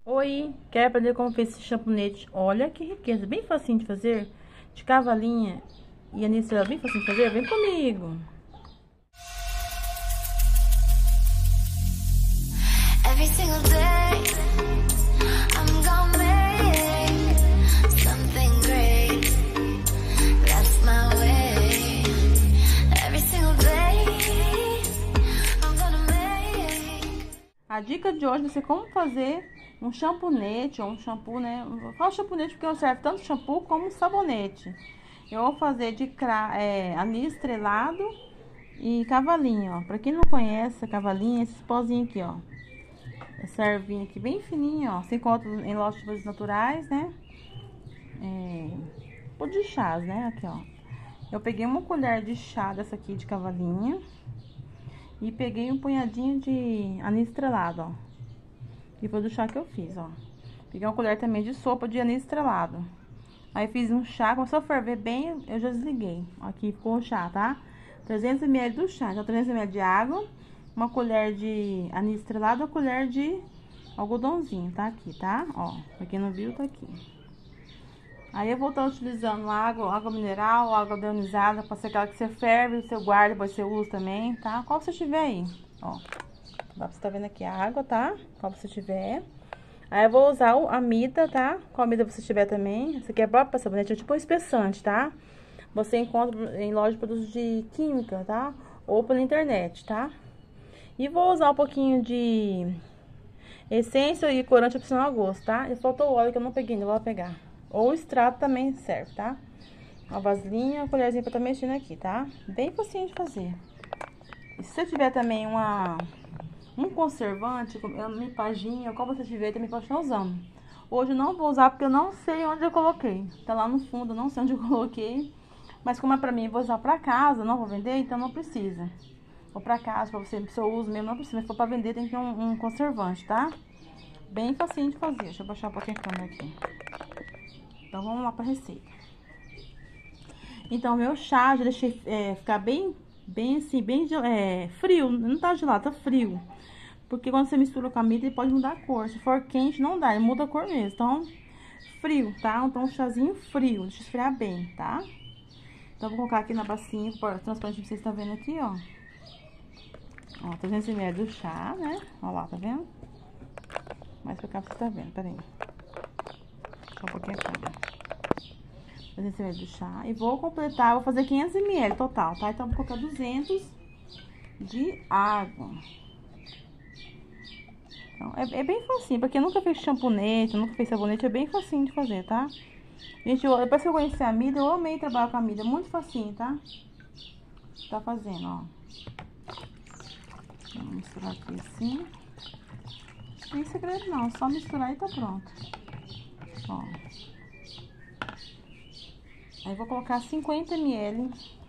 Oi, quer aprender como fez esse shampoo? Olha que riqueza, bem facinho de fazer, de cavalinha e anis, bem facinho de fazer, vem comigo. Every single day, I'm gonna make something great. That's my way. Every single day, I'm gonna make. A dica de hoje vai ser como fazer um shampoo ou um shampoo, né? Eu falo shampoo porque serve tanto shampoo como sabonete. Eu vou fazer de anis estrelado e cavalinho, ó. Pra quem não conhece, cavalinho, esses pozinhos aqui, ó. Essa ervinha aqui bem fininha, ó. Você encontra em lojas de produtos naturais, né? Pó de chás, né? Aqui, ó. Eu peguei uma colher de chá dessa aqui de cavalinho. E peguei um punhadinho de anis estrelado, ó. E foi do chá que eu fiz, ó. Peguei uma colher também de sopa de anis estrelado. Aí fiz um chá, começou a ferver bem, eu já desliguei. Aqui ficou o chá, tá? 300 ml do chá, então 300 ml de água, uma colher de anis estrelado, uma colher de algodãozinho, tá? Aqui, tá? Ó, pra quem não viu, tá aqui. Aí eu vou estar utilizando água mineral, água deionizada, pode ser aquela que você ferve, você guarda, depois você usa também, tá? Qual você tiver aí, ó. Dá pra você tá vendo aqui a água, tá? Qual você tiver. Aí eu vou usar a amida, tá? Qual amida você tiver também. Essa aqui é própria sabonete, é tipo um espessante, tá? Você encontra em loja de produtos de química, tá? Ou pela internet, tá? E vou usar um pouquinho de essência e corante opcional a gosto, tá? E faltou o óleo que eu não peguei, ainda vou pegar. Ou extrato também serve, tá? Uma vasilhinha, uma colherzinha pra estar mexendo aqui, tá? Bem facinho de fazer. E se você tiver também um conservante, limpagem, qual você tiver, também pode estar usando. Hoje eu não vou usar porque eu não sei onde eu coloquei. Tá lá no fundo, eu não sei onde eu coloquei. Mas como é pra mim, eu vou usar pra casa, não vou vender, então não precisa. Ou pra casa, pra você, se eu uso mesmo, não precisa. Mas se for pra vender, tem que ter um conservante, tá? Bem facinho de fazer. Deixa eu baixar um pouquinho a câmera aqui. Então vamos lá pra receita. Então, meu chá, já deixei ficar bem assim, frio. Não tá gelado, tá frio. Porque quando você mistura com a amida, ele pode mudar a cor. Se for quente, não dá, ele muda a cor mesmo. Então, frio, tá? Então, um chazinho frio, deixa esfriar bem, tá? Então, vou colocar aqui na bacinha transparente que vocês estão vendo aqui, ó. Ó, 300 ml do chá, né? Ó lá, tá vendo? Mais pra cá você tá vendo, peraí. Só um pouquinho aqui, ó. 300 ml do chá. E vou completar, vou fazer 500 ml total, tá? Então, vou colocar 200 de água. Então, é bem facinho, pra quem nunca fez shampoo, nunca fez sabonete, é bem facinho de fazer, tá? Gente, depois que eu conheci a amida, eu amei trabalhar com a amida, muito facinho, tá? Tá fazendo, ó. Vamos misturar aqui assim. Não tem segredo não, só misturar e tá pronto. Ó. Aí vou colocar 50 ml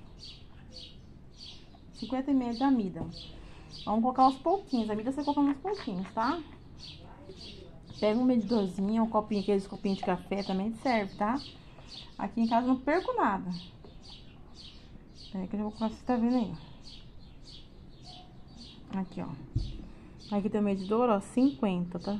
da amida. Vamos colocar aos pouquinhos, a amida você coloca uns pouquinhos, tá? Pega um medidorzinho, um copinho, aqueles copinhos de café também serve, tá? Aqui em casa eu não perco nada. Peraí que eu já vou colocar, você tá vendo aí. Aqui, ó. Aqui tem o medidor, ó, 50, tá?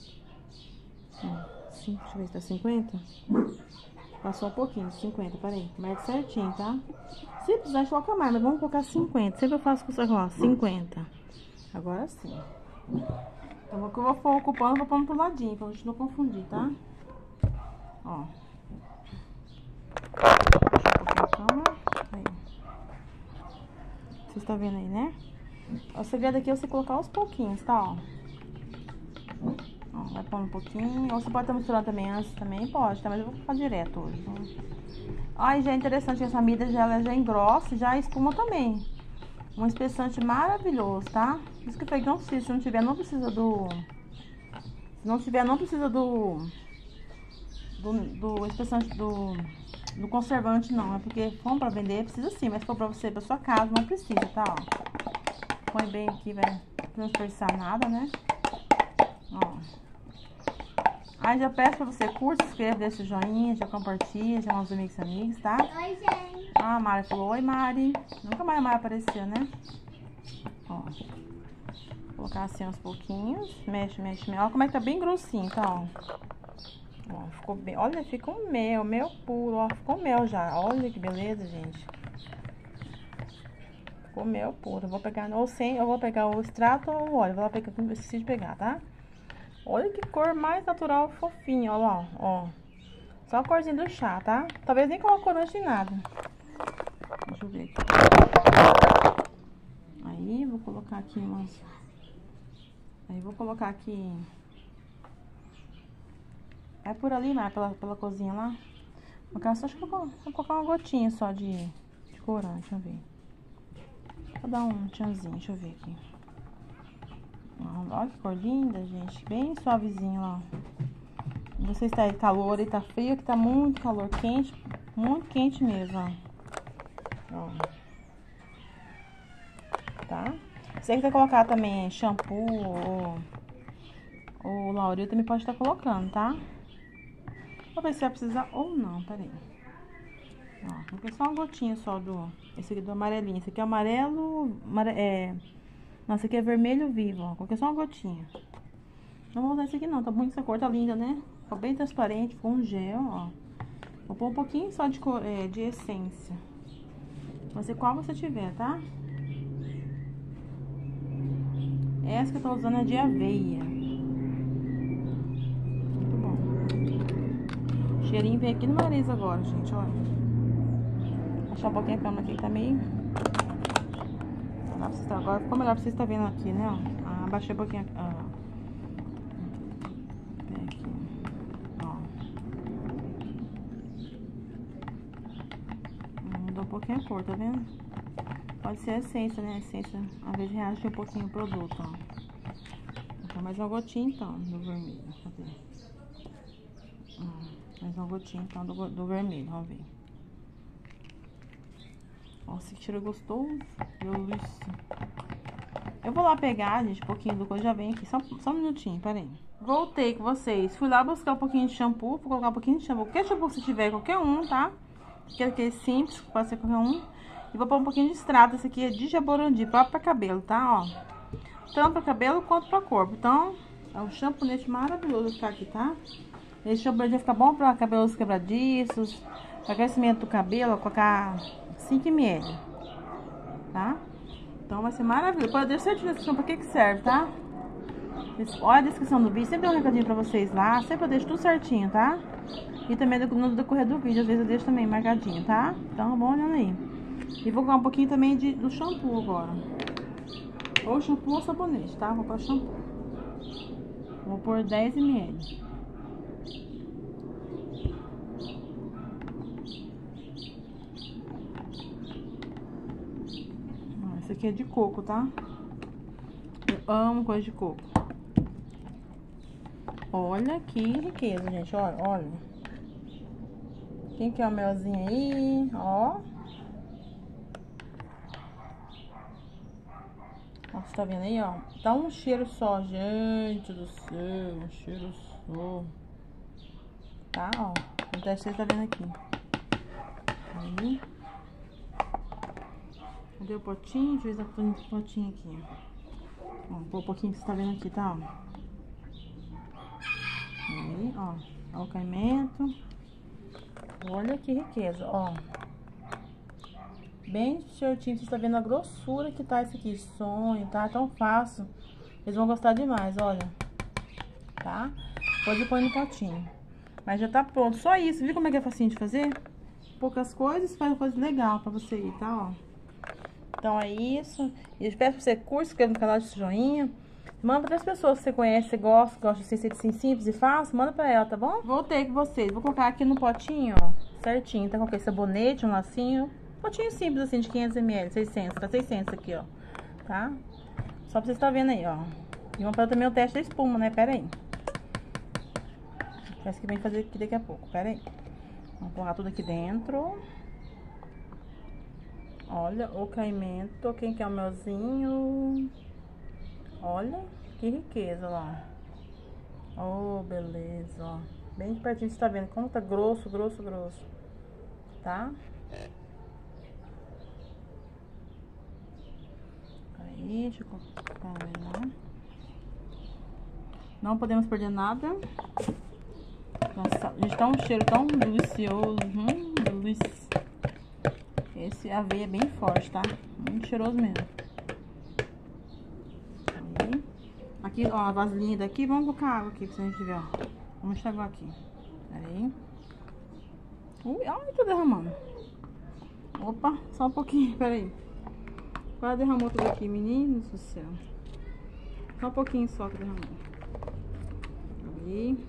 Ó, deixa eu ver se tá 50. Passou um pouquinho, 50, peraí. Mede certinho, tá? Se precisar, a gente coloca mais, mas vamos colocar 50. Sempre eu faço com isso aqui, ó, 50. Agora sim. Então, o que eu vou ocupando, eu vou pondo pro ladinho, pra gente não confundir, tá? Ó. Deixa eu colocar aí. Vocês estão vendo aí, né? O segredo aqui é você colocar aos pouquinhos, tá? Ó. Ó, vai pondo um pouquinho. Ou você pode estar misturando também antes, também pode, tá? Mas eu vou colocar direto hoje. Ó, e já é interessante que essa amida ela já engrossa e já espuma também. Um espessante maravilhoso, tá? Isso que eu falei que não precisa, se não tiver, não precisa do... Se não tiver, não precisa do espessante, do conservante, não. É porque, se for pra vender, precisa sim, mas se for pra você, pra sua casa, não precisa, tá? Ó. Põe bem aqui, vai não desperdiçar nada, né? Ó. Aí já peço pra você curta, se inscreva, deixa o joinha, já compartilha, já manda os amigos, tá? Oi, gente. Ah, a Mari falou, oi, Mari. Nunca mais a Mari apareceu, né? Ó. Colocar assim aos pouquinhos. Mexe, mexe, mexe. Olha como é que tá bem grossinho, tá, ó. Ó, ficou bem... Olha, fica um mel puro, ó. Ficou mel já. Olha que beleza, gente. Ficou mel puro. Eu vou pegar ou sem... Eu vou pegar o extrato ou o óleo. Vou lá pegar, não esqueci de pegar, tá? Olha que cor mais natural, fofinha, ó lá, ó. Só a corzinha do chá, tá? Talvez nem coloque corante nem nada. Deixa eu ver aqui. Aí, vou colocar aqui umas... Aí, vou colocar aqui... É por ali, né? Pela cozinha lá. Acho que eu vou colocar uma gotinha só de corante, deixa eu ver. Vou dar um tchanzinho, deixa eu ver aqui. Olha que cor linda, gente. Bem suavezinho, ó. Não sei se tá calor e tá frio, que tá muito calor, quente. Muito quente mesmo, ó. Tá? Se você quiser colocar também shampoo ou Lauril, também pode estar colocando, tá? Vou ver se vai precisar ou não, peraí. Ó, vou colocar só uma gotinha só do... Esse aqui do amarelinho. Esse aqui é amarelo... Nossa, esse aqui é vermelho vivo, ó. Coloquei só uma gotinha. Não vou usar esse aqui não, tá muito essa cor, tá linda, né? Ficou bem transparente, ficou um gel, ó. Vou pôr um pouquinho só de essência. Você qual você tiver, tá? Essa que eu tô usando é de aveia. Muito bom. O cheirinho veio aqui no nariz agora, gente, olha. Vou achar um pouquinho a câmera aqui que tá meio... Agora ficou melhor pra vocês estarem vendo aqui, né, ó. Abaixei um pouquinho aqui, ó. Mudou um pouquinho a cor, tá vendo? Pode ser a essência, né? A essência, às vezes, reage um pouquinho o produto, ó. Vou botar mais uma gotinha, então, do vermelho. Cadê? Mais uma gotinha, então, do vermelho, vamos ver. Nossa, que cheiro gostoso. Delícia. Eu vou lá pegar, gente, um pouquinho do coisa, já vem aqui. Só um minutinho, peraí. Voltei com vocês. Fui lá buscar um pouquinho de shampoo. Vou colocar um pouquinho de shampoo. Qualquer shampoo que você tiver, qualquer um, tá? Aquele simples, pode ser qualquer um. E vou pôr um pouquinho de extrato. Esse aqui é de Jaborandi, próprio pra cabelo, tá? Ó. Tanto pra cabelo quanto pra corpo. Então, é um shampoo maravilhoso ficar aqui, tá? Esse shampoo vai ficar bom pra cabelos quebradiços, pra crescimento do cabelo. Vou colocar 5 ml, tá? Então vai ser maravilhoso. Pode deixar certinho na descrição pra que serve, tá? Olha a descrição do vídeo, sempre tem um recadinho pra vocês lá. Sempre eu deixo tudo certinho, tá? E também no decorrer do vídeo, às vezes eu deixo também marcadinho, tá? Então, vamos olhando aí. E vou colocar um pouquinho também do shampoo agora. Ou shampoo ou sabonete, tá? Vou pôr shampoo. Vou pôr 10 ml. Esse aqui é de coco, tá? Eu amo coisa de coco. Olha que riqueza, gente. Olha, olha. Quem quer o melzinho aí? Ó. Ó, você tá vendo aí, ó? Tá um cheiro só, gente do céu. Um cheiro só. Tá, ó. O teste você tá vendo aqui. Aí. Cadê o potinho? Deixa eu ver se tá o potinho aqui. Ó, vou pôr um pouquinho que você tá vendo aqui, tá? Ó. Aí, ó. Ó o caimento. Olha que riqueza, ó. Bem certinho, você tá vendo a grossura que tá esse aqui. Sonho, tá? Tão fácil. Eles vão gostar demais, olha. Tá? Depois eu ponho no potinho. Mas já tá pronto. Só isso. Viu como é que é facinho de fazer? Poucas coisas, faz uma coisa legal pra você ir, tá? Ó. Então é isso. E eu espero que você curta, se inscreva no canal, de joinha. Manda para as pessoas que você conhece, você gosta de receita assim simples e fácil, manda pra ela, tá bom? Voltei com vocês. Vou colocar aqui no potinho, ó, certinho. Então, coloquei sabonete, um lacinho. Potinho simples assim, de 500 ml, 600. Tá 600 aqui, ó. Tá? Só pra vocês estarem vendo aí, ó. E vamos fazer também o teste da espuma, né? Pera aí. Parece que vem fazer aqui daqui a pouco. Pera aí. Vamos colocar tudo aqui dentro. Olha o caimento. Quem quer o melzinho? Olha que riqueza lá. Oh, beleza, ó. Bem de pertinho, você tá vendo como tá grosso, grosso, grosso. Tá? Aí, deixa eu colocar lá. Não podemos perder nada. Nossa, gente, tá um cheiro tão delicioso. Delícia. Esse aveia é bem forte, tá? Muito cheiroso mesmo. Aí. Aqui, ó, a vasilhinha daqui. Vamos colocar água aqui pra gente ver, ó. Vamos enxaguar aqui. Pera aí. Ui, ai, tô derramando. Opa, só um pouquinho, pera aí. Quase derramou tudo aqui, meninos do céu. Só um pouquinho só que derramou. Aí.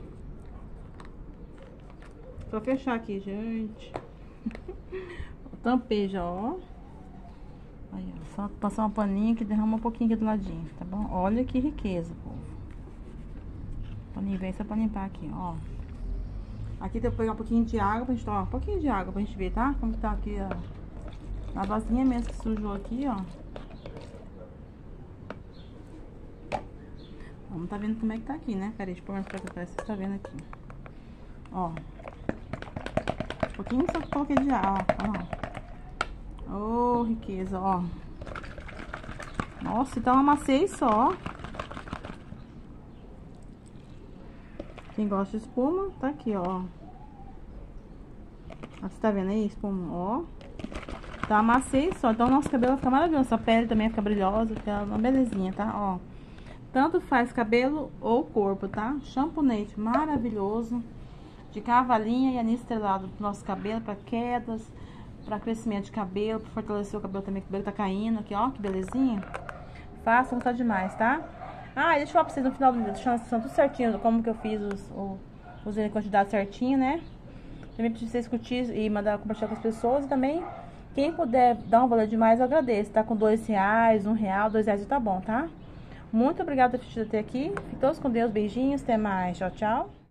Só fechar aqui, gente. Tampei já, ó. Aí, ó. Só passar uma paninha que derrama um pouquinho aqui do ladinho, tá bom? Olha que riqueza, povo. Paninho vem só pra limpar aqui, ó. Aqui tem que pegar um pouquinho de água pra gente, ó. Um pouquinho de água pra gente ver, tá? Como que tá aqui, ó. A vasilhinha mesmo que sujou aqui, ó. Vamos tá vendo como é que tá aqui, né? Pera aí, deixa eu pôr mais pra cá, vocês tá vendo aqui. Ó. Um pouquinho só que coloquei de água, ó. Ô, riqueza, ó. Nossa, então amassei só. Quem gosta de espuma, tá aqui, ó. Você tá vendo aí, espuma, ó. Então amassei só, então nosso cabelo vai ficar maravilhoso. A pele também fica brilhosa, fica uma belezinha, tá? Ó. Tanto faz cabelo ou corpo, tá? Shampooete maravilhoso. De cavalinha e anis estrelado pro nosso cabelo, pra quedas, pra crescimento de cabelo, pra fortalecer o cabelo também, que o cabelo tá caindo aqui, ó, que belezinha. Façam, tá demais, tá? Ah, deixa eu falar pra vocês no final do vídeo, deixando tudo certinho, como que eu fiz usei a quantidade certinha, né? Também pra vocês curtir e mandar compartilhar com as pessoas. E também, quem puder dar um valor demais, eu agradeço, tá? Com R$2, R$1, R$2 tá bom, tá? Muito obrigada por assistir até aqui. Fiquem todos com Deus, beijinhos, até mais, tchau, tchau.